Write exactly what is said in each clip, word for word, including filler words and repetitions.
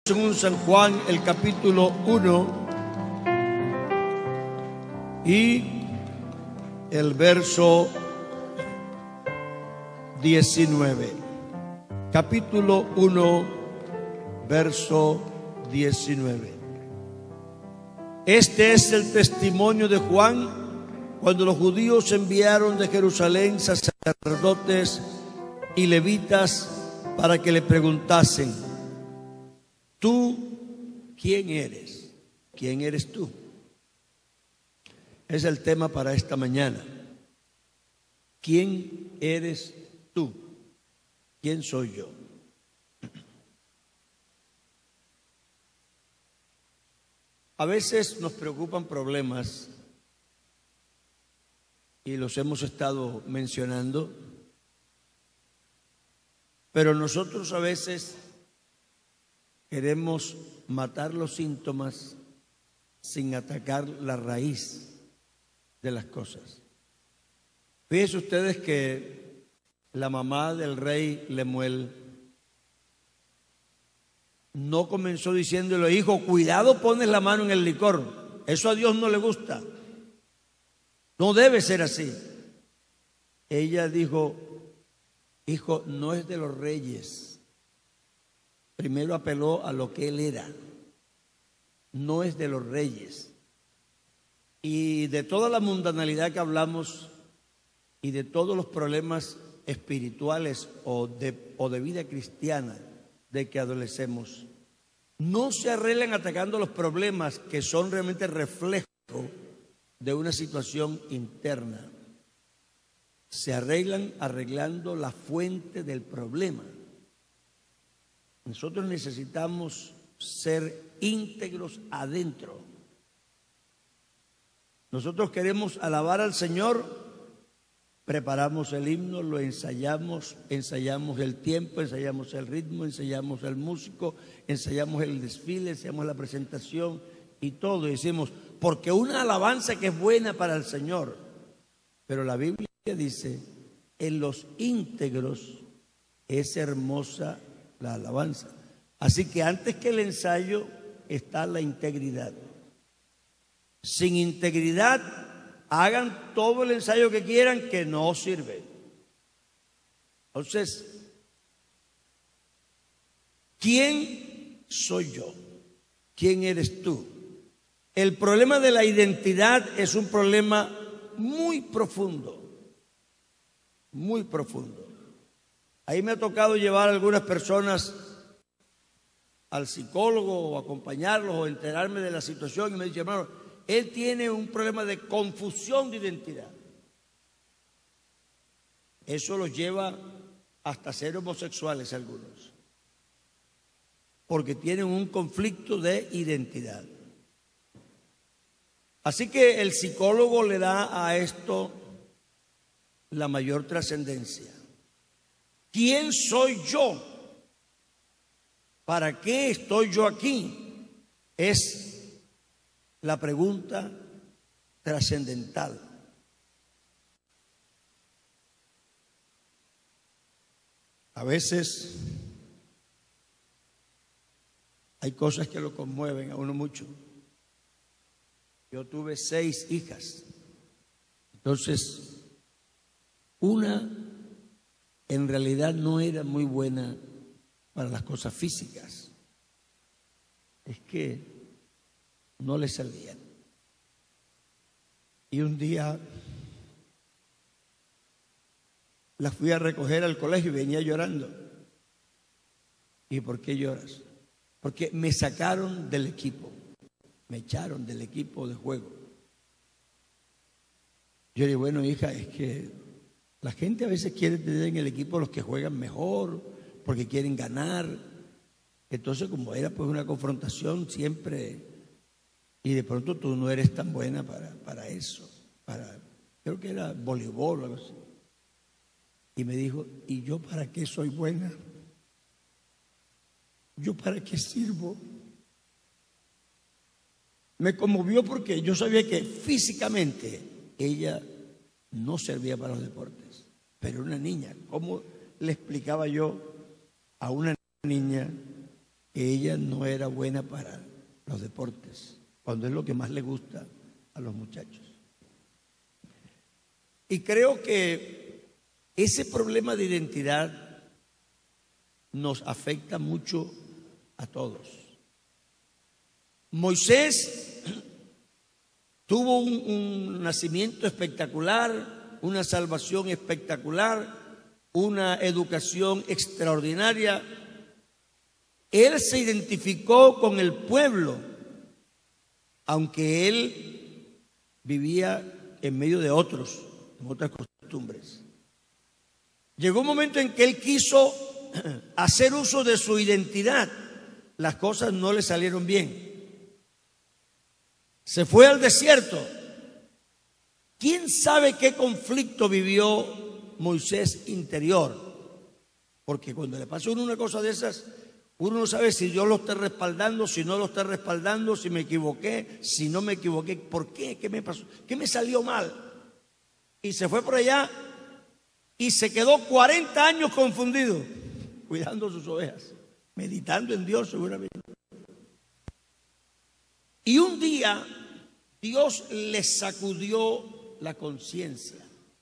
Según San Juan, el capítulo uno y el verso diecinueve. Capítulo uno, verso diecinueve. Este es el testimonio de Juan cuando los judíos enviaron de Jerusalén sacerdotes y levitas para que le preguntasen: ¿tú quién eres? ¿Quién eres tú? Es el tema para esta mañana. ¿Quién eres tú? ¿Quién soy yo? A veces nos preocupan problemas y los hemos estado mencionando, pero nosotros a veces queremos matar los síntomas sin atacar la raíz de las cosas. Fíjense ustedes que la mamá del rey Lemuel no comenzó diciéndole: hijo, cuidado, pones la mano en el licor. Eso a Dios no le gusta. No debe ser así. Ella dijo: hijo, no es de los reyes. Primero apeló a lo que él era. No es de los reyes. Y de toda la mundanalidad que hablamos y de todos los problemas espirituales o de, o de vida cristiana de que adolecemos, no se arreglan atacando los problemas que son realmente reflejo de una situación interna. Se arreglan arreglando la fuente del problema. Nosotros necesitamos ser íntegros adentro. Nosotros queremos alabar al Señor, preparamos el himno, lo ensayamos, ensayamos el tiempo, ensayamos el ritmo, ensayamos el músico, ensayamos el desfile, ensayamos la presentación y todo. Y decimos, porque una alabanza que es buena para el Señor. Pero la Biblia dice, en los íntegros es hermosa la alabanza. Así que antes que el ensayo está la integridad. Sin integridad, hagan todo el ensayo que quieran, que no sirve. Entonces, ¿quién soy yo? ¿Quién eres tú? El problema de la identidad es un problema muy profundo, muy profundo. Ahí me ha tocado llevar a algunas personas al psicólogo o acompañarlos o enterarme de la situación y me dice: hermano, él tiene un problema de confusión de identidad. Eso los lleva hasta ser homosexuales algunos, porque tienen un conflicto de identidad. Así que el psicólogo le da a esto la mayor trascendencia. ¿Quién soy yo? ¿Para qué estoy yo aquí? Es la pregunta trascendental. A veces hay cosas que lo conmueven a uno mucho. Yo tuve seis hijas. Entonces, una en realidad no era muy buena para las cosas físicas. Es que no le salían. Y un día la fui a recoger al colegio y venía llorando. ¿Y por qué lloras? Porque me sacaron del equipo. Me echaron del equipo de juego. Yo le digo: bueno, hija, es que la gente a veces quiere tener en el equipo los que juegan mejor, porque quieren ganar. Entonces, como era pues una confrontación siempre, y de pronto tú no eres tan buena para, para eso, para, creo que era voleibol o algo así. Y me dijo: ¿y yo para qué soy buena? ¿Yo para qué sirvo? Me conmovió porque yo sabía que físicamente ella no servía para los deportes, pero una niña. ¿Cómo le explicaba yo a una niña ella no era buena para los deportes, cuando es lo que más le gusta a los muchachos. Y creo que ese problema de identidad nos afecta mucho a todos. Moisés tuvo un, un nacimiento espectacular, una salvación espectacular, una educación extraordinaria. Él se identificó con el pueblo, aunque él vivía en medio de otros, en otras costumbres. Llegó un momento en que él quiso hacer uso de su identidad. Las cosas no le salieron bien. Se fue al desierto. ¿Quién sabe qué conflicto vivió Moisés interior? Porque cuando le pasa a uno una cosa de esas, uno no sabe si Dios lo está respaldando, si no lo está respaldando, si me equivoqué, si no me equivoqué. ¿Por qué? ¿Qué me pasó? ¿Qué me salió mal? Y se fue por allá y se quedó cuarenta años confundido, cuidando sus ovejas, meditando en Dios seguramente. Y un día Dios le sacudió la conciencia.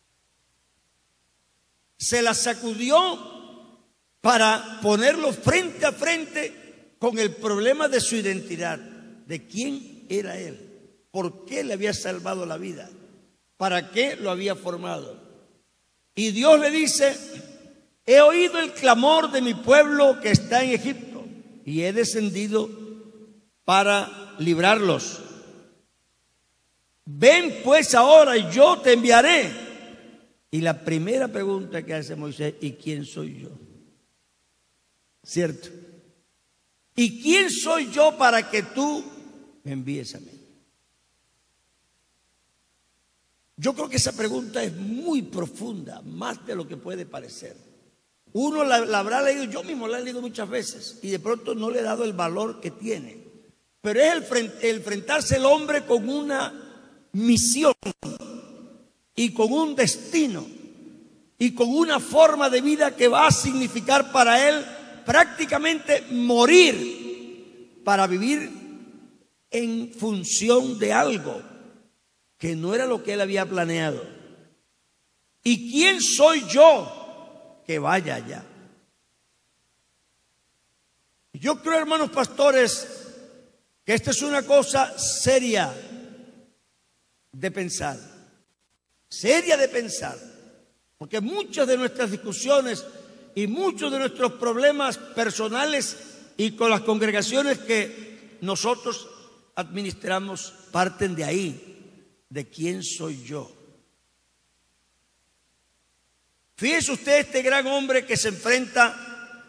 Se la sacudió para ponerlo frente a frente con el problema de su identidad, de quién era él, por qué le había salvado la vida, para qué lo había formado. Y Dios le dice: he oído el clamor de mi pueblo que está en Egipto y he descendido para librarlos. Ven pues ahora y yo te enviaré. Y la primera pregunta que hace Moisés: ¿y quién soy yo? ¿Cierto? ¿Y quién soy yo para que tú me envíes a mí? Yo creo que esa pregunta es muy profunda, más de lo que puede parecer. Uno la, la habrá leído, yo mismo la he leído muchas veces y de pronto no le he dado el valor que tiene. Pero es el, frente, el enfrentarse el hombre con una misión y con un destino y con una forma de vida que va a significar para él prácticamente morir para vivir en función de algo que no era lo que él había planeado. ¿Y quién soy yo que vaya allá? Yo creo, hermanos pastores, que esta es una cosa seria de pensar, seria de pensar, porque muchas de nuestras discusiones y muchos de nuestros problemas personales y con las congregaciones que nosotros administramos parten de ahí, de quién soy yo. Fíjese usted este gran hombre que se enfrenta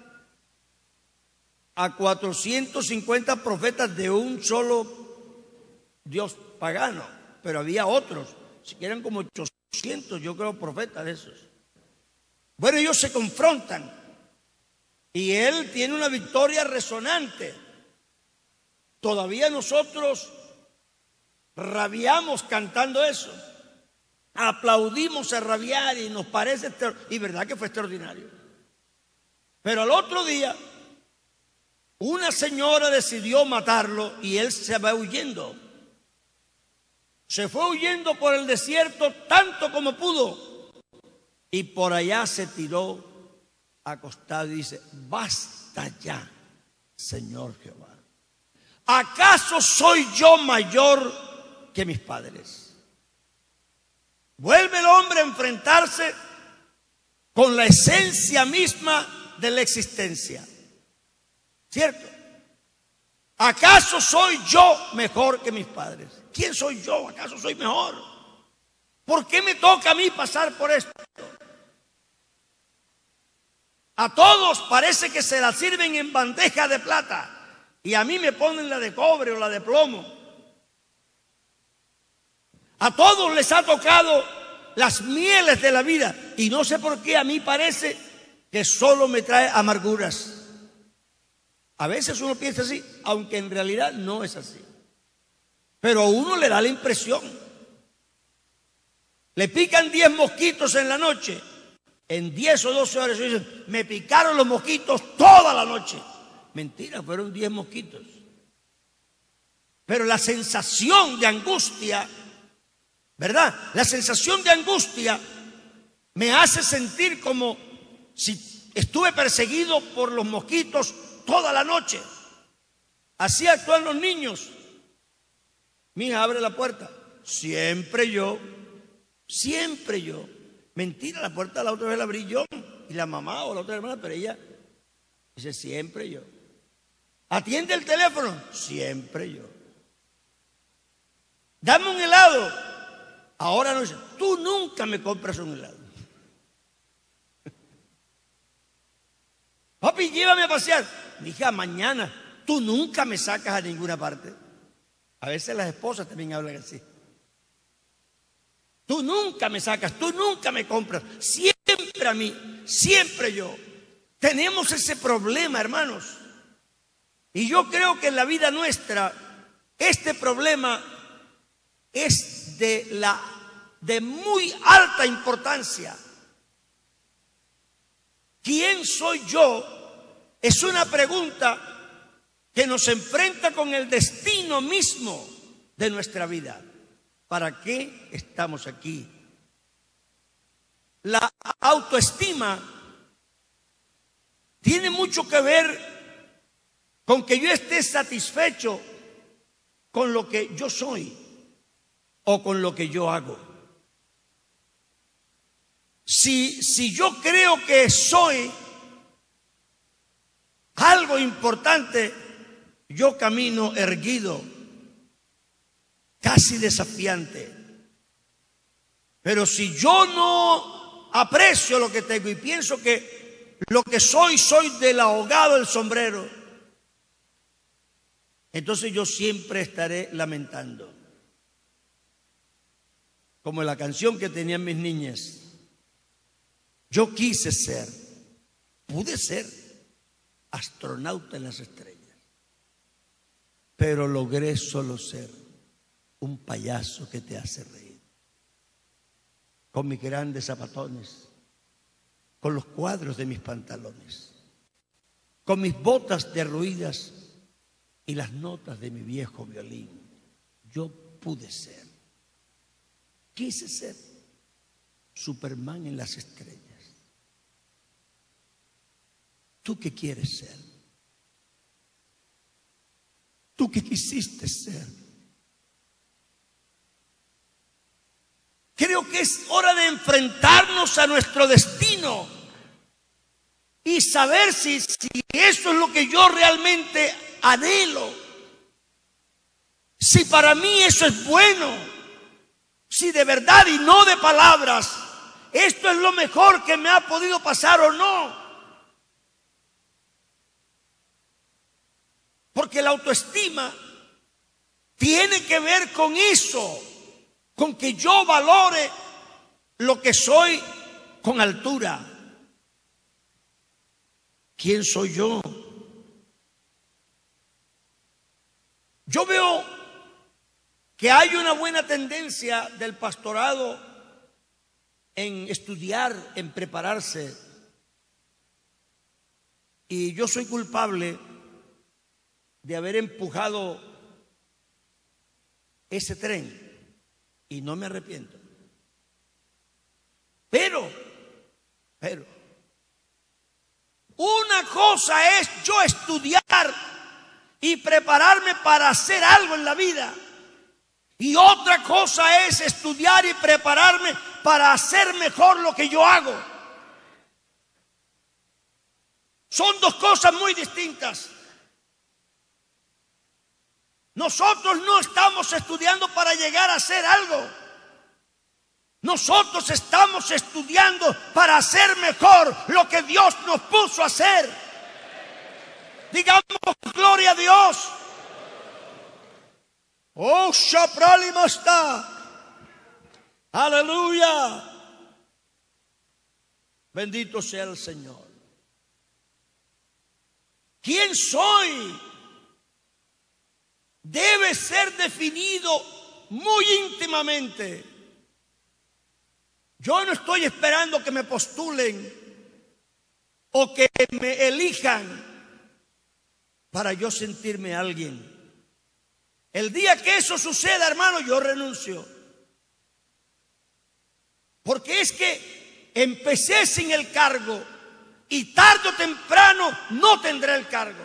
a cuatrocientos cincuenta profetas de un solo Dios pagano, pero había otros, si quieren como ochocientos, yo creo, profetas de esos. Bueno, ellos se confrontan y él tiene una victoria resonante. Todavía nosotros rabiamos cantando eso, aplaudimos a rabiar y nos parece, y verdad que fue extraordinario. Pero al otro día una señora decidió matarlo y él se va huyendo. Se fue huyendo por el desierto tanto como pudo. Y por allá se tiró acostado y dice: basta ya, Señor Jehová. ¿Acaso soy yo mayor que mis padres? Vuelve el hombre a enfrentarse con la esencia misma de la existencia. ¿Cierto? ¿Acaso soy yo mejor que mis padres? ¿Quién soy yo? ¿Acaso soy mejor? ¿Por qué me toca a mí pasar por esto? A todos parece que se la sirven en bandeja de plata y a mí me ponen la de cobre o la de plomo. A todos les ha tocado las mieles de la vida y no sé por qué a mí parece que solo me trae amarguras. A veces uno piensa así, aunque en realidad no es así. Pero a uno le da la impresión. Le pican diez mosquitos en la noche. En diez o doce horas dicen: me picaron los mosquitos toda la noche. mentira, fueron diez mosquitos. Pero la sensación de angustia, ¿verdad? La sensación de angustia me hace sentir como si estuve perseguido por los mosquitos toda la noche. Así actúan los niños. Mi hija abre la puerta. Siempre yo, siempre yo. Mentira, la puerta la otra vez la abrí yo y la mamá o la otra hermana, pero ella dice siempre yo. Atiende el teléfono, siempre yo. Dame un helado. Ahora no dice, tú nunca me compras un helado. Papi, llévame a pasear. Mi hija, mañana. Tú nunca me sacas a ninguna parte. A veces las esposas también hablan así. Tú nunca me sacas, tú nunca me compras. Siempre a mí, siempre yo. Tenemos ese problema, hermanos. Y yo creo que en la vida nuestra, este problema es de, la, de muy alta importancia. ¿Quién soy yo? Es una pregunta que nos enfrenta con el destino mismo de nuestra vida. ¿Para qué estamos aquí? La autoestima tiene mucho que ver con que yo esté satisfecho con lo que yo soy o con lo que yo hago. Si, si yo creo que soy algo importante, yo camino erguido, casi desafiante. Pero si yo no aprecio lo que tengo y pienso que lo que soy, soy del ahogado del sombrero, entonces yo siempre estaré lamentando. Como en la canción que tenían mis niñas. Yo quise ser, pude ser astronauta en las estrellas, pero logré solo ser un payaso que te hace reír. Con mis grandes zapatones, con los cuadros de mis pantalones, con mis botas derruidas y las notas de mi viejo violín. Yo pude ser, quise ser Superman en las estrellas. ¿Tú qué quieres ser? ¿Tú qué quisiste ser? Creo que es hora de enfrentarnos a nuestro destino y saber si, si eso es lo que yo realmente anhelo. Si para mí eso es bueno, si de verdad y no de palabras, esto es lo mejor que me ha podido pasar o no. Porque la autoestima tiene que ver con eso, con que yo valore lo que soy con altura. ¿Quién soy yo? Yo veo que hay una buena tendencia del pastorado en estudiar, en prepararse. Y yo soy culpable de haber empujado ese tren y no me arrepiento. Pero, pero, una cosa es yo estudiar y prepararme para hacer algo en la vida. Y otra cosa es estudiar y prepararme para hacer mejor lo que yo hago. Son dos cosas muy distintas. Nosotros no estamos estudiando para llegar a hacer algo. Nosotros estamos estudiando para hacer mejor lo que Dios nos puso a hacer. Digamos gloria a Dios. Oh, Shapralimasta. Aleluya. Bendito sea el Señor. ¿Quién soy? Debe ser definido muy íntimamente. Yo no estoy esperando que me postulen o que me elijan. para yo sentirme alguien. El día que eso suceda, hermano, yo renuncio. Porque es que empecé sin el cargo y tarde o temprano no tendré el cargo.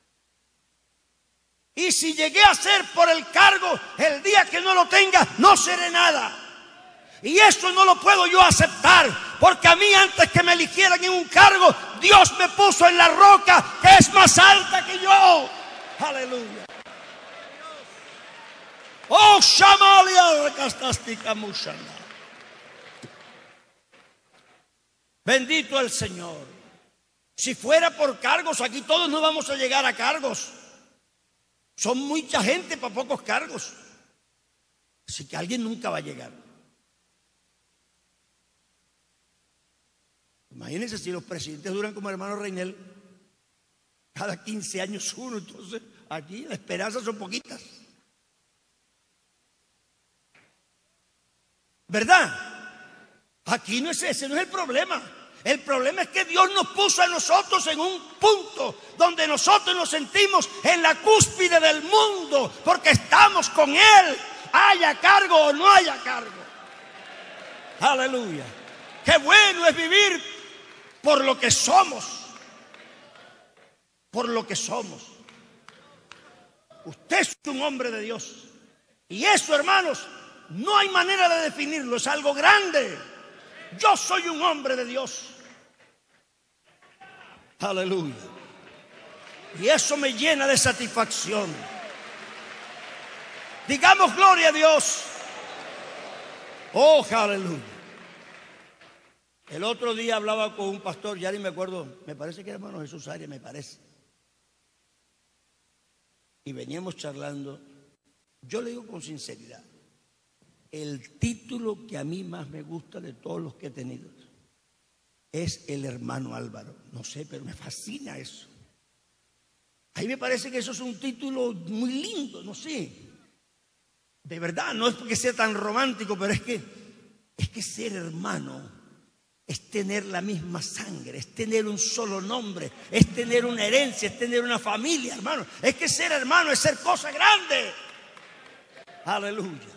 Y si llegué a ser por el cargo, el día que no lo tenga, no seré nada. Y eso no lo puedo yo aceptar, porque a mí antes que me eligieran en un cargo, Dios me puso en la roca que es más alta que yo. Aleluya. Oh, Shamalia, Castastica Mushana. Bendito el Señor. Si fuera por cargos, aquí todos no vamos a llegar a cargos. Son mucha gente para pocos cargos. Así que alguien nunca va a llegar. Imagínense si los presidentes duran como el hermano Reinel, cada quince años uno, entonces aquí las esperanzas son poquitas. ¿Verdad? Aquí no es ese, no es el problema. El problema es que Dios nos puso a nosotros en un punto donde nosotros nos sentimos en la cúspide del mundo, porque estamos con Él, haya cargo o no haya cargo. Aleluya. Qué bueno es vivir por lo que somos, por lo que somos. Usted es un hombre de Dios. Y eso, hermanos, no hay manera de definirlo, es algo grande. Yo soy un hombre de Dios. Aleluya. Y eso me llena de satisfacción. Digamos gloria a Dios. Oh, aleluya. El otro día hablaba con un pastor, ya ni me acuerdo, me parece que era hermano Jesús Arias, me parece. Y veníamos charlando. Yo le digo con sinceridad, el título que a mí más me gusta de todos los que he tenido es el hermano Álvaro. No sé, pero me fascina eso. A mí me parece que eso es un título muy lindo, no sé. De verdad, no es porque sea tan romántico, pero es que, es que ser hermano es tener la misma sangre, es tener un solo nombre, es tener una herencia, es tener una familia, hermano. Es que ser hermano es ser cosa grande. Aleluya.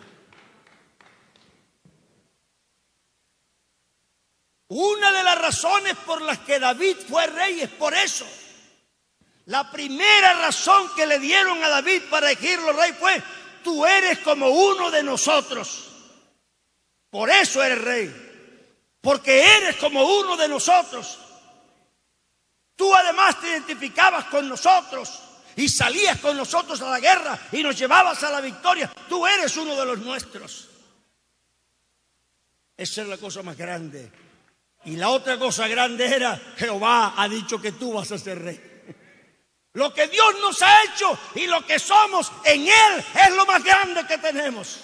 Una de las razones por las que David fue rey es por eso. La primera razón que le dieron a David para elegirlo rey fue: tú eres como uno de nosotros. Por eso eres rey. Porque eres como uno de nosotros. Tú además te identificabas con nosotros y salías con nosotros a la guerra y nos llevabas a la victoria. Tú eres uno de los nuestros. Esa es la cosa más grande. Y la otra cosa grande era: Jehová ha dicho que tú vas a ser rey. Lo que Dios nos ha hecho y lo que somos en Él es lo más grande que tenemos.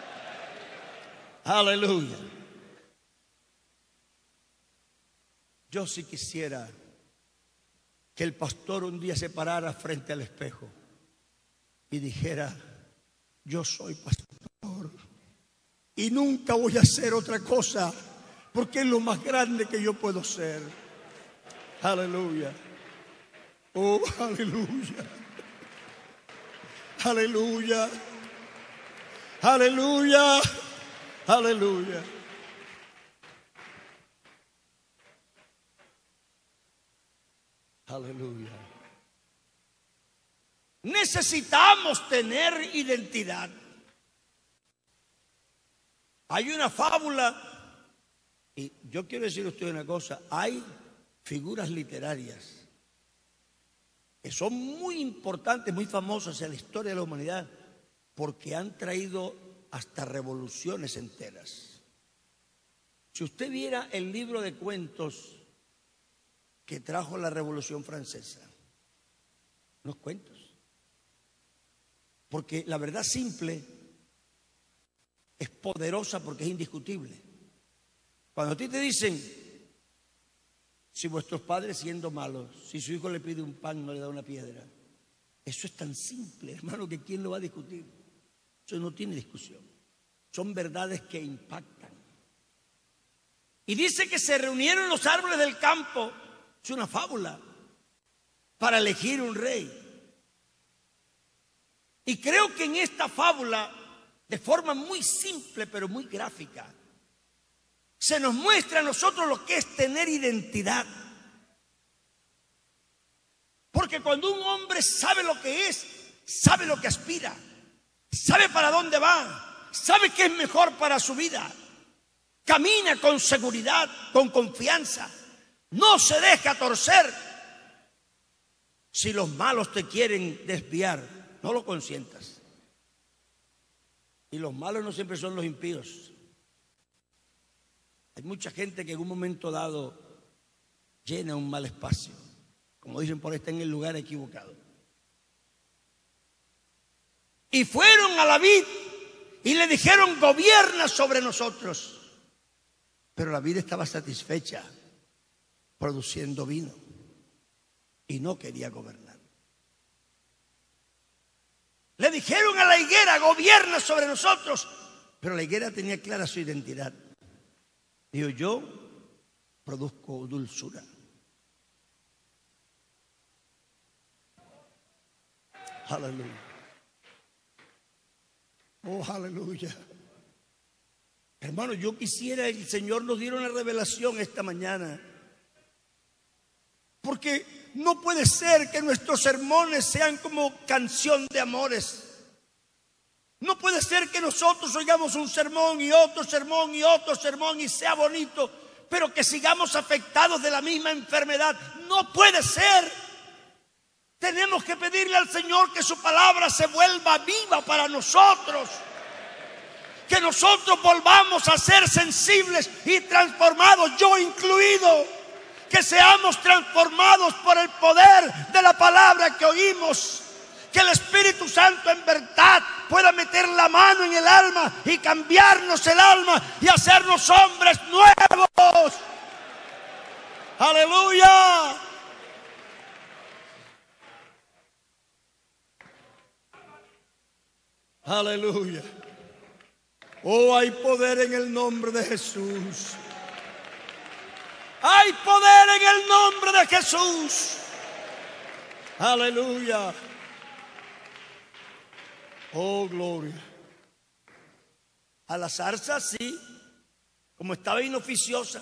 Aleluya. Yo sí quisiera que el pastor un día se parara frente al espejo y dijera: yo soy pastor y nunca voy a hacer otra cosa, porque es lo más grande que yo puedo ser. Aleluya. Oh, aleluya. Aleluya. Aleluya. Aleluya. Aleluya. Necesitamos tener identidad. Hay una fábula, y yo quiero decirle a usted una cosa: hay figuras literarias que son muy importantes, muy famosas en la historia de la humanidad, porque han traído hasta revoluciones enteras. Si usted viera el libro de cuentos que trajo la Revolución Francesa, unos cuentos, porque la verdad simple es poderosa porque es indiscutible. Cuando a ti te dicen: si vuestros padres siendo malos, si su hijo le pide un pan no le da una piedra, eso es tan simple, hermano, que ¿quién lo va a discutir? Eso no tiene discusión. Son verdades que impactan. Y dice que se reunieron los árboles del campo, es una fábula, para elegir un rey. Y creo que en esta fábula, de forma muy simple pero muy gráfica, se nos muestra a nosotros lo que es tener identidad. Porque cuando un hombre sabe lo que es, sabe lo que aspira, sabe para dónde va, sabe qué es mejor para su vida, camina con seguridad, con confianza, no se deja torcer. Si los malos te quieren desviar, no lo consientas. Y los malos no siempre son los impíos. Hay mucha gente que en un momento dado llena un mal espacio. Como dicen por ahí, está en el lugar equivocado. Y fueron a la vid y le dijeron: gobierna sobre nosotros. Pero la vid estaba satisfecha produciendo vino y no quería gobernar. Le dijeron a la higuera: gobierna sobre nosotros. Pero la higuera tenía clara su identidad. Dijo: yo produzco dulzura. Aleluya. Oh, aleluya. Hermano, yo quisiera el Señor nos diera una revelación esta mañana. Porque no puede ser que nuestros sermones sean como canción de amores. No puede ser que nosotros oigamos un sermón y otro sermón y otro sermón y sea bonito, pero que sigamos afectados de la misma enfermedad. No puede ser. Tenemos que pedirle al Señor que su palabra se vuelva viva para nosotros. Que nosotros volvamos a ser sensibles y transformados, yo incluido. Que seamos transformados por el poder de la palabra que oímos. Que el Espíritu Santo en verdad pueda meter la mano en el alma y cambiarnos el alma y hacernos hombres nuevos. Aleluya. Aleluya. Oh, hay poder en el nombre de Jesús. Hay poder en el nombre de Jesús. Aleluya. Oh, gloria. A la zarza, sí, como estaba inoficiosa,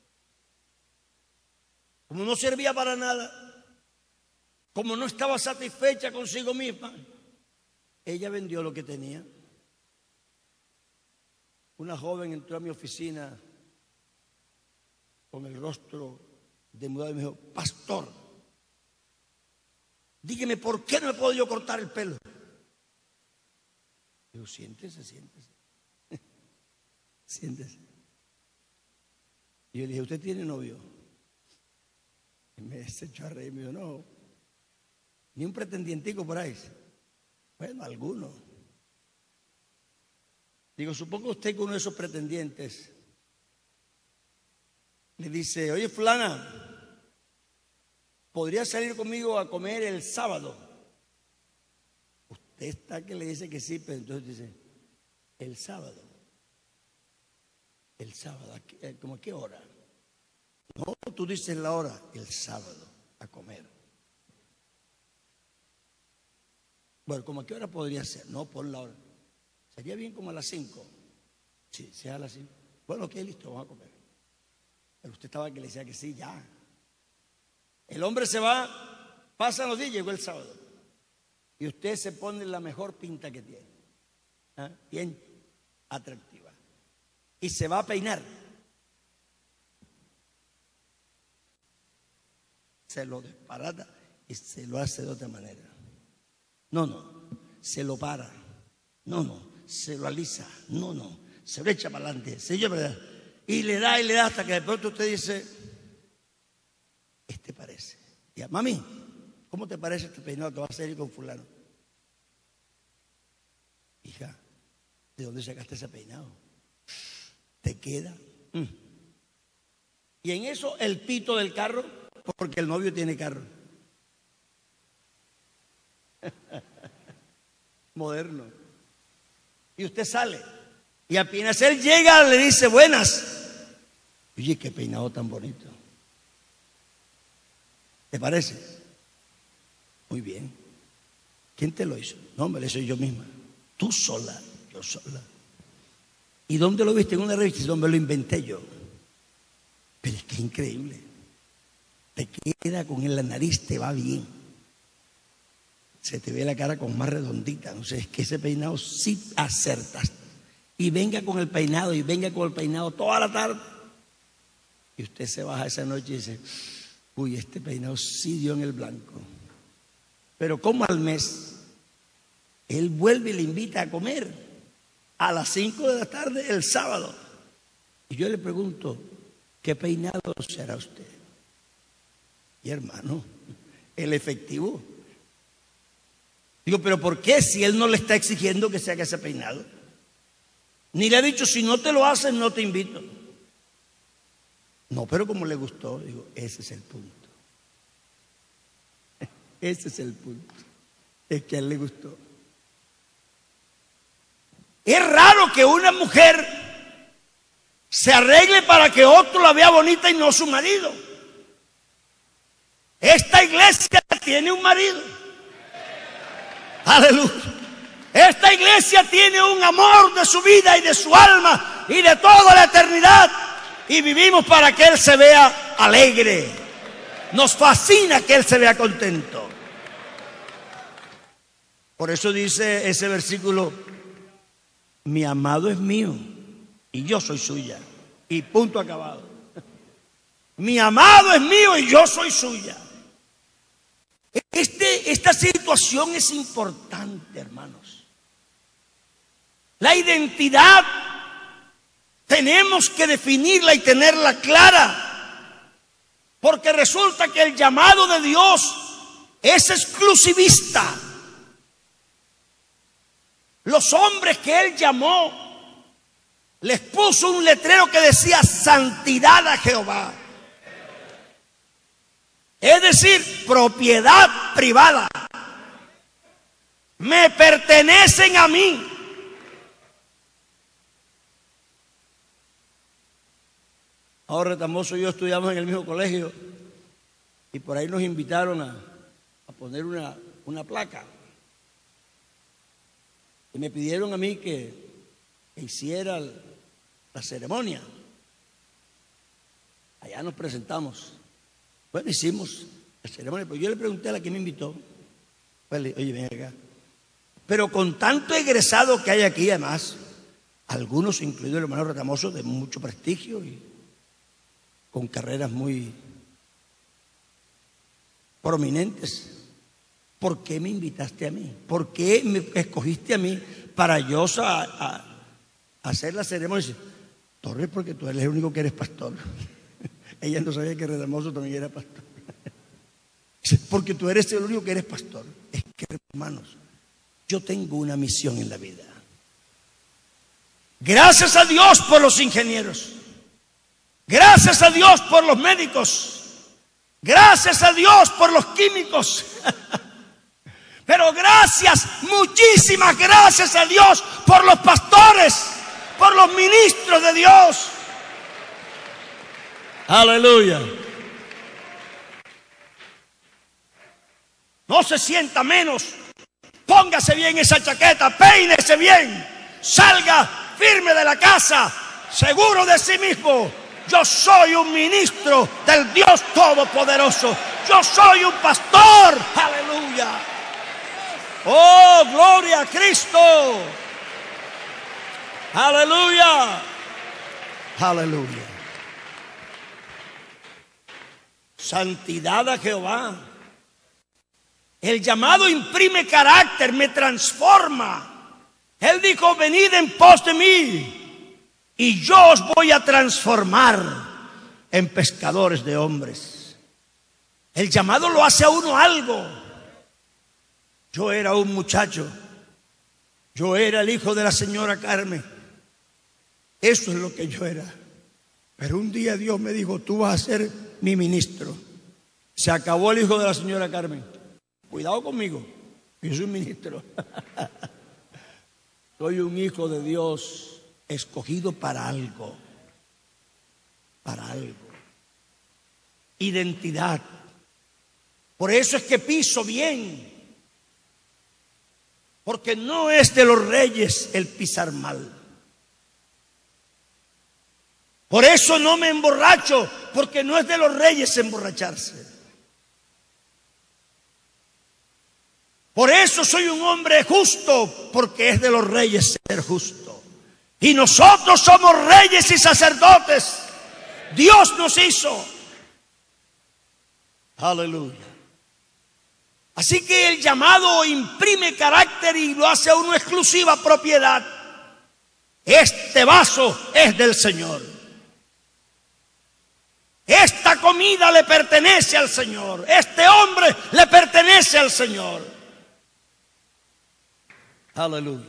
como no servía para nada, como no estaba satisfecha consigo misma, ella vendió lo que tenía. Una joven entró a mi oficina con el rostro demudado y me dijo: pastor, dígame, ¿por qué no me puedo yo cortar el pelo? Digo: siéntese, siéntese. Siéntese. Y yo le dije: ¿usted tiene novio? Y me se echó a reír y me dijo: no, ni un pretendientico por ahí. Bueno, alguno. Digo: supongo usted que uno de esos pretendientes le dice: oye, fulana, ¿podría salir conmigo a comer el sábado? Usted está que le dice que sí, pero entonces dice: el sábado. El sábado, ¿cómo a qué hora? No, tú dices la hora, el sábado, a comer. Bueno, ¿cómo a qué hora podría ser? No, por la hora. Sería bien como a las cinco. Sí, sea a las cinco. Bueno, ok, listo, vamos a comer. Pero usted estaba que le decía que sí, ya. El hombre se va, pasan los días, llegó el sábado. Y usted se pone la mejor pinta que tiene. ¿Ah? Bien atractiva. Y se va a peinar. Se lo desparata y se lo hace de otra manera. No, no, se lo para. No, no, se lo alisa. No, no, se lo echa para adelante. Se lleva, y le da y le da hasta que de pronto usted dice: este parece. Y a mami, ¿cómo te parece este peinado que vas a salir con fulano? Hija, ¿de dónde sacaste ese peinado? ¿Te queda? Mm. Y en eso el pito del carro, porque el novio tiene carro. Moderno. Y usted sale. Y apenas él llega, le dice: buenas. Oye, qué peinado tan bonito. ¿Te parece? Muy bien. ¿Quién te lo hizo? No, me lo hice yo misma. Tú sola, yo sola. ¿Y dónde lo viste? En una revista. ¿Dónde lo inventé yo? Pero es que es increíble. Te queda con él, la nariz te va bien. Se te ve la cara como más redondita. No sé, es que ese peinado sí acertas. Y venga con el peinado, y venga con el peinado toda la tarde. Y usted se baja esa noche y dice, uy, este peinado sí dio en el blanco. Pero como al mes, él vuelve y le invita a comer a las cinco de la tarde el sábado. Y yo le pregunto, ¿qué peinado será usted? Y hermano, el efectivo. Digo, pero ¿por qué si él no le está exigiendo que se haga ese peinado? Ni le ha dicho, si no te lo haces, no te invito. No, pero como le gustó, digo, ese es el punto. Ese es el punto. Es que a él le gustó. Es raro que una mujer se arregle para que otro la vea bonita y no su marido. Esta iglesia tiene un marido. Aleluya. Esta iglesia tiene un amor de su vida y de su alma y de toda la eternidad. Y vivimos para que Él se vea alegre. Nos fascina que Él se vea contento. Por eso dice ese versículo, mi amado es mío y yo soy suya. Y punto acabado. Mi amado es mío y yo soy suya. Este, esta situación es importante, hermanos. La identidad tenemos que definirla y tenerla clara, porque resulta que el llamado de Dios es exclusivista. Los hombres que Él llamó, les puso un letrero que decía santidad a Jehová. Es decir, propiedad privada. Me pertenecen a mí. Ahora Retamoso y yo estudiamos en el mismo colegio y por ahí nos invitaron a, a poner una, una placa. Y me pidieron a mí que, que hiciera la ceremonia. Allá nos presentamos. Bueno, hicimos la ceremonia, pero yo le pregunté a la que me invitó. Pues, oye, ven acá. Pero con tanto egresado que hay aquí, además, algunos, incluido el hermano Retamoso, de mucho prestigio y con carreras muy prominentes. ¿Por qué me invitaste a mí? ¿Por qué me escogiste a mí para yo a, a, a hacer la ceremonia? Dice, Torres, porque tú eres el único que eres pastor. Ella no sabía que Retamoso también era pastor. Dice, porque tú eres el único que eres pastor. Es que, hermanos, yo tengo una misión en la vida. Gracias a Dios por los ingenieros. Gracias a Dios por los médicos. Gracias a Dios por los químicos. Pero gracias, muchísimas gracias a Dios por los pastores, por los ministros de Dios. Aleluya. No se sienta menos. Póngase bien esa chaqueta, peínese bien, salga firme de la casa, seguro de sí mismo. Yo soy un ministro del Dios Todopoderoso. Yo soy un pastor. Aleluya. Oh, gloria a Cristo. Aleluya. Aleluya. Santidad a Jehová. El llamado imprime carácter, me transforma. Él dijo, venid en pos de mí y yo os voy a transformar en pescadores de hombres. El llamado lo hace a uno algo. Yo era un muchacho, yo era el hijo de la señora Carmen. Eso es lo que yo era. Pero un día Dios me dijo, tú vas a ser mi ministro. Se acabó el hijo de la señora Carmen. Cuidado conmigo, yo soy un ministro. Soy un hijo de Dios, escogido para algo. Para algo. Identidad. Por eso es que piso bien. porque no es de los reyes el pisar mal. Por eso no me emborracho, porque no es de los reyes emborracharse. Por eso soy un hombre justo, porque es de los reyes ser justo. Y nosotros somos reyes y sacerdotes. Dios nos hizo. Aleluya. Así que el llamado imprime carácter y lo hace a uno exclusiva propiedad. Este vaso es del Señor. Esta comida le pertenece al Señor. Este hombre le pertenece al Señor. Aleluya.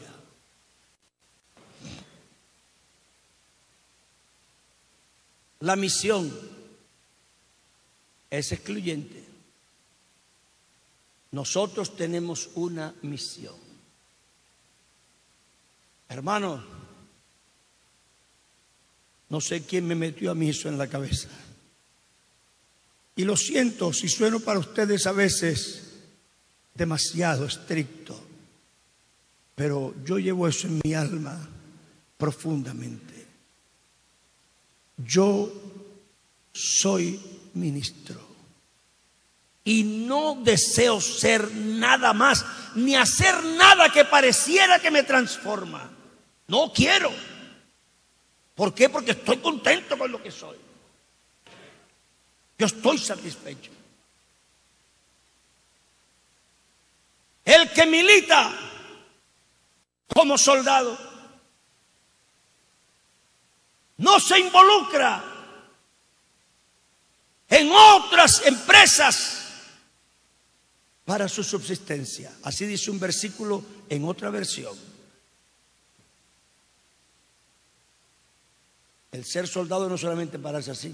La misión es excluyente. Nosotros tenemos una misión. Hermano, no sé quién me metió a mí eso en la cabeza. Y lo siento si sueno para ustedes a veces demasiado estricto, pero yo llevo eso en mi alma profundamente. Yo soy ministro y no deseo ser nada más, ni hacer nada que pareciera que me transforma. No quiero. ¿Por qué? Porque estoy contento con lo que soy. Yo estoy satisfecho. El que milita como soldado no se involucra en otras empresas para su subsistencia. Así dice un versículo en otra versión. El ser soldado no solamente pararse así.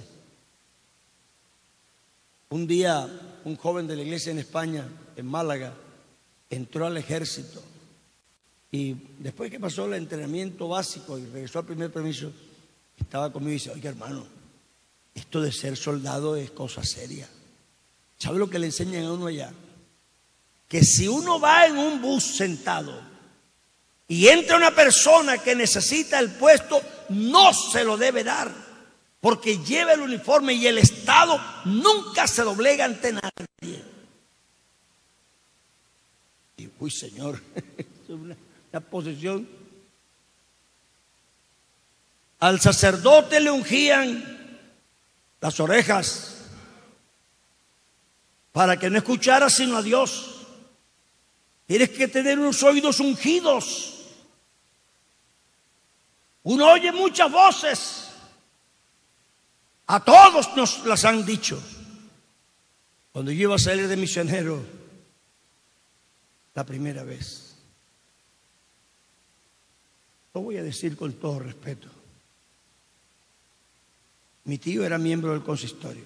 Un día, un joven de la iglesia en España, en Málaga, entró al ejército y después que pasó el entrenamiento básico y regresó al primer permiso, estaba conmigo y dice: oye, hermano, esto de ser soldado es cosa seria. ¿Sabe lo que le enseñan a uno allá? Que si uno va en un bus sentado y entra una persona que necesita el puesto, no se lo debe dar, porque lleva el uniforme y el Estado nunca se doblega ante nadie. Y, uy, Señor, es una, una posesión. Al sacerdote le ungían las orejas para que no escuchara sino a Dios. Tienes que tener unos oídos ungidos. Uno oye muchas voces. A todos nos las han dicho. Cuando yo iba a salir de misionero la primera vez, lo voy a decir con todo respeto. Mi tío era miembro del consistorio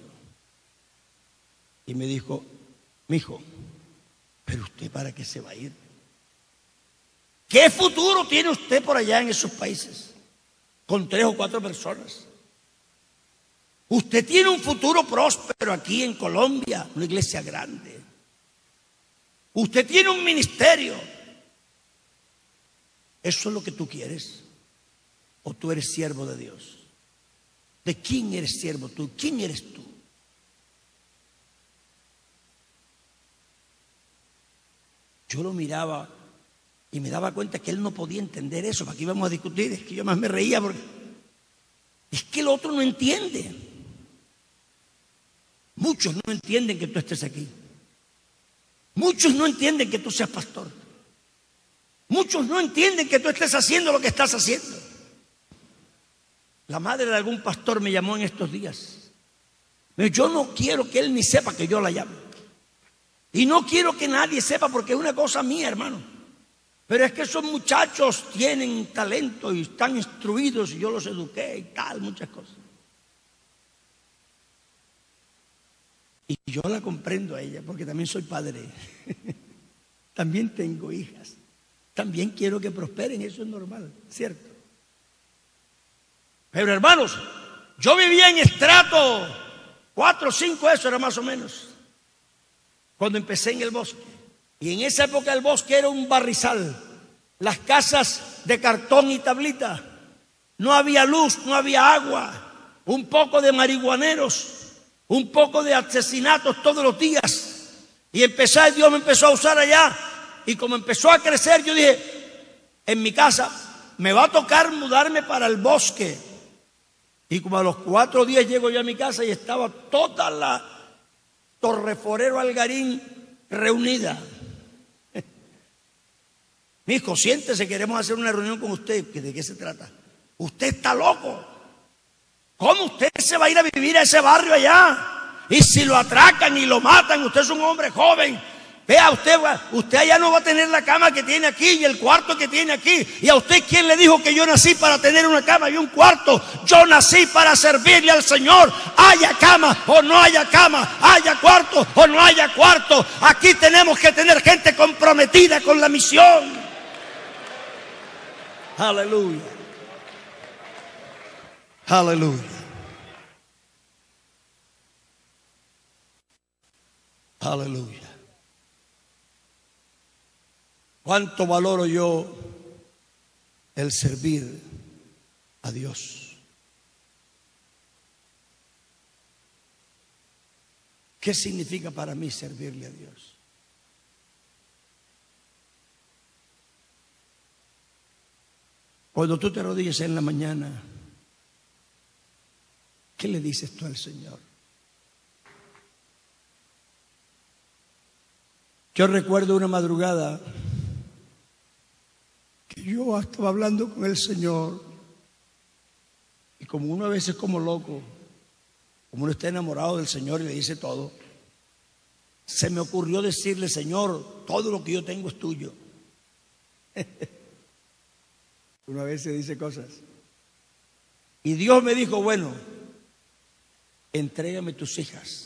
y me dijo: mijo, ¿pero usted para qué se va a ir? ¿Qué futuro tiene usted por allá en esos países con tres o cuatro personas? Usted tiene un futuro próspero aquí en Colombia, una iglesia grande. Usted tiene un ministerio. ¿Eso es lo que tú quieres? ¿O tú eres siervo de Dios? ¿De quién eres siervo tú? ¿Quién eres tú? Yo lo miraba y me daba cuenta que él no podía entender eso. ¿Para qué íbamos a discutir? Es que yo más me reía porque es que el otro no entiende. Muchos no entienden que tú estés aquí. Muchos no entienden que tú seas pastor. Muchos no entienden que tú estés haciendo lo que estás haciendo. La madre de algún pastor me llamó en estos días. Me dijo: yo no quiero que él ni sepa que yo la llamo. Y no quiero que nadie sepa porque es una cosa mía, hermano. Pero es que esos muchachos tienen talento y están instruidos y yo los eduqué y tal, muchas cosas. Y yo la comprendo a ella porque también soy padre. También tengo hijas. También quiero que prosperen, eso es normal, ¿cierto? Pero hermanos, yo vivía en estrato cuatro o cinco, eso era más o menos, cuando empecé en el bosque. Y en esa época el bosque era un barrizal. las casas de cartón y tablita. No había luz, no había agua, un poco de marihuaneros, un poco de asesinatos todos los días. Y empecé, Dios me empezó a usar allá. Y como empezó a crecer, yo dije, en mi casa me va a tocar mudarme para el bosque. Y como a los cuatro días llego yo a mi casa y estaba toda la Torre Forero Algarín reunida. Mi hijo, siéntese, queremos hacer una reunión con usted. ¿De qué se trata? Usted está loco. ¿Cómo usted se va a ir a vivir a ese barrio allá? Y si lo atracan y lo matan, usted es un hombre joven. Vea, usted, usted allá no va a tener la cama que tiene aquí y el cuarto que tiene aquí. ¿Y a usted quién le dijo que yo nací para tener una cama y un cuarto? Yo nací para servirle al Señor. Haya cama o no haya cama, haya cuarto o no haya cuarto. Aquí tenemos que tener gente comprometida con la misión. Aleluya. Aleluya. Aleluya. ¿Cuánto valoro yo el servir a Dios? ¿Qué significa para mí servirle a Dios? Cuando tú te arrodillas en la mañana, ¿qué le dices tú al Señor? Yo recuerdo una madrugada que yo estaba hablando con el Señor y como uno a veces como loco, como uno está enamorado del Señor y le dice todo, se me ocurrió decirle, Señor, todo lo que yo tengo es tuyo. Una vez se dice cosas. Y Dios me dijo, bueno, entrégame tus hijas.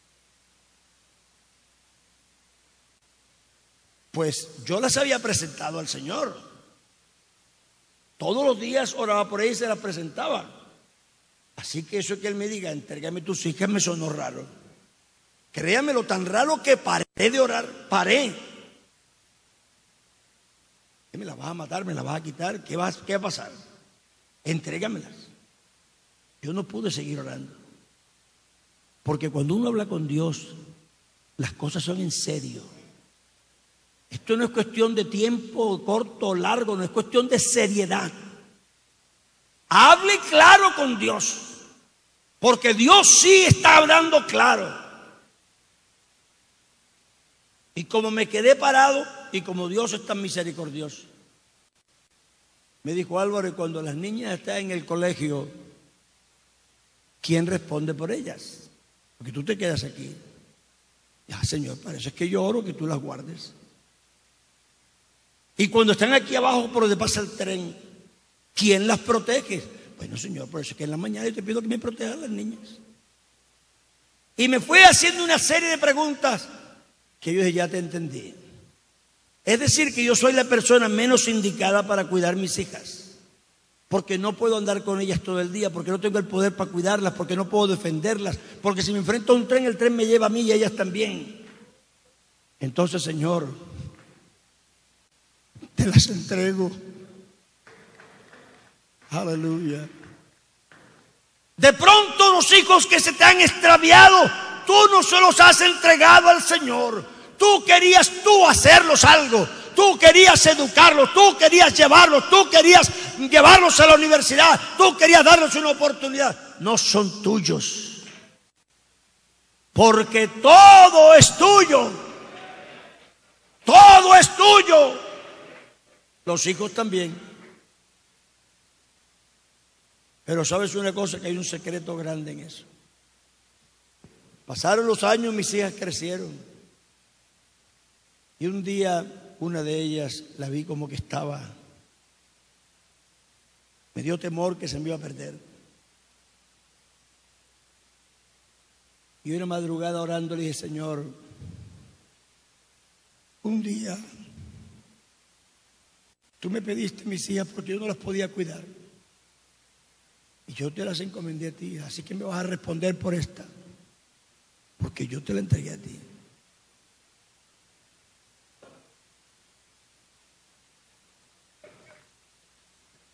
Pues yo las había presentado al Señor. Todos los días oraba por ella y se las presentaba. Así que eso que Él me diga, entrégame tus hijas, me sonó raro. Créamelo, tan raro que paré de orar, paré. ¿Me las vas a matar? ¿Me las vas a quitar? ¿Qué va, qué va a pasar? Entrégamelas. Yo no pude seguir orando. Porque cuando uno habla con Dios, las cosas son en serio. Esto no es cuestión de tiempo corto o largo, no es cuestión de seriedad. Hable claro con Dios, porque Dios sí está hablando claro. Y como me quedé parado y como Dios es tan misericordioso, me dijo Álvaro, cuando las niñas están en el colegio, ¿quién responde por ellas? Porque tú te quedas aquí. Ya, Señor, para eso es que yo oro que tú las guardes. Y cuando están aquí abajo por donde pasa el tren, ¿quién las protege? Bueno, Señor, por eso es que en la mañana yo te pido que me protejan las niñas. Y me fue haciendo una serie de preguntas que yo dije, ya te entendí. Es decir, que yo soy la persona menos indicada para cuidar mis hijas. Porque no puedo andar con ellas todo el día, porque no tengo el poder para cuidarlas, porque no puedo defenderlas, porque si me enfrento a un tren, el tren me lleva a mí y a ellas también. Entonces, Señor, te las entrego. Aleluya. De pronto los hijos que se te han extraviado, tú no se los has entregado al Señor. Tú querías tú hacerlos algo. Tú querías educarlos, tú querías llevarlos, tú querías llevarlos a la universidad, tú querías darles una oportunidad. No son tuyos. Porque todo es tuyo. Todo es tuyo. Los hijos también. Pero sabes una cosa, que hay un secreto grande en eso. Pasaron los años, mis hijas crecieron. Y un día una de ellas la vi como que estaba, me dio temor que se me iba a perder. Y una madrugada orando le dije, Señor, un día tú me pediste mis hijas porque yo no las podía cuidar. Y yo te las encomendé a ti, así que me vas a responder por esta, porque yo te la entregué a ti.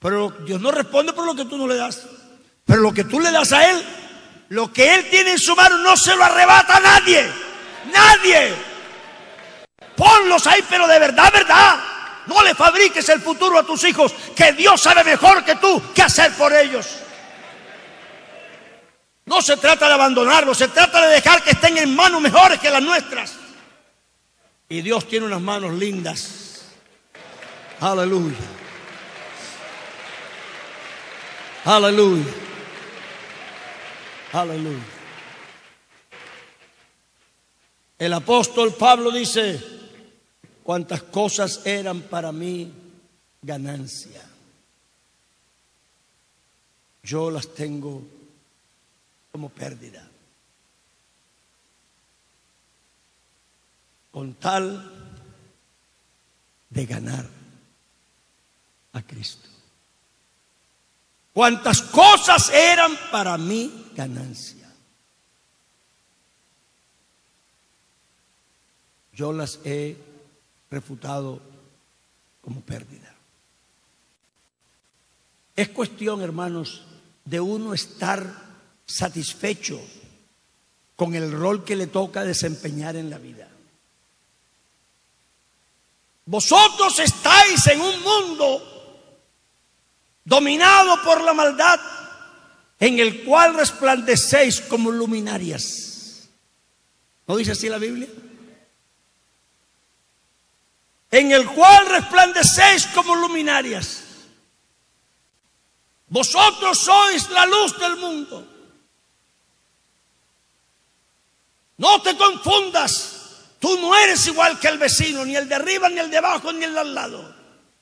Pero Dios no responde por lo que tú no le das. Pero lo que tú le das a Él, lo que Él tiene en su mano, no se lo arrebata a nadie. Nadie. Ponlos ahí, pero de verdad, verdad. No le fabriques el futuro a tus hijos, que Dios sabe mejor que tú qué hacer por ellos. No se trata de abandonarlos, se trata de dejar que estén en manos mejores que las nuestras. Y Dios tiene unas manos lindas. Aleluya. Aleluya. Aleluya. El apóstol Pablo dice: cuantas cosas eran para mí ganancia, yo las tengo como pérdida, con tal de ganar a Cristo. Cuantas cosas eran para mí ganancia, yo las he refutado como pérdida. Es cuestión, hermanos, de uno estar satisfecho con el rol que le toca desempeñar en la vida. Vosotros estáis en un mundo dominado por la maldad, en el cual resplandecéis como luminarias. ¿No dice así la Biblia? En el cual resplandecéis como luminarias. Vosotros sois la luz del mundo. No te confundas, tú no eres igual que el vecino, ni el de arriba, ni el de abajo, ni el de al lado.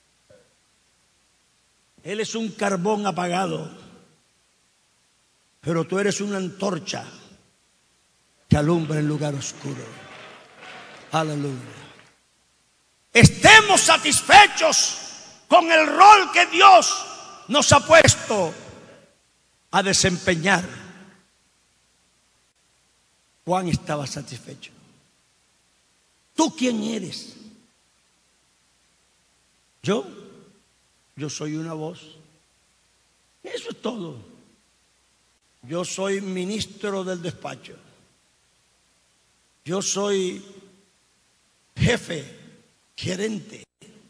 Él es un carbón apagado, pero tú eres una antorcha que alumbra el lugar oscuro. Aleluya. Estemos satisfechos con el rol que Dios nos ha puesto a desempeñar. Juan estaba satisfecho. ¿Tú quién eres? Yo, yo soy una voz. Eso es todo. Yo soy ministro del despacho. Yo soy jefe, gerente.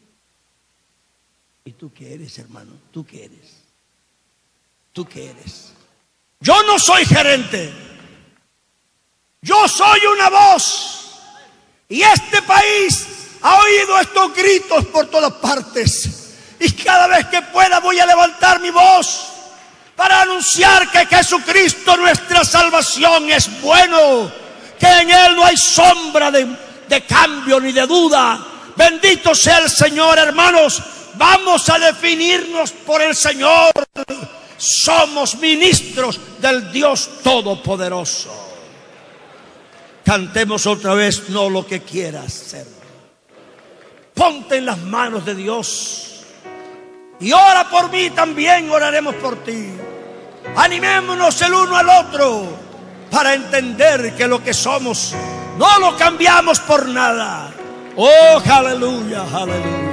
¿Y tú qué eres, hermano? ¿Tú qué eres? ¿Tú qué eres? Yo no soy gerente. Yo soy una voz. Y este país ha oído estos gritos por todas partes. Y cada vez que pueda voy a levantar mi voz para anunciar que Jesucristo, nuestra salvación, es bueno. Que en Él no hay sombra de, de cambio ni de duda. Bendito sea el Señor, hermanos. Vamos a definirnos por el Señor. Somos ministros del Dios Todopoderoso. Cantemos otra vez: no lo que quieras ser. Ponte en las manos de Dios y ora por mí también, oraremos por ti. Animémonos el uno al otro para entender que lo que somos no lo cambiamos por nada. Oh, aleluya, aleluya.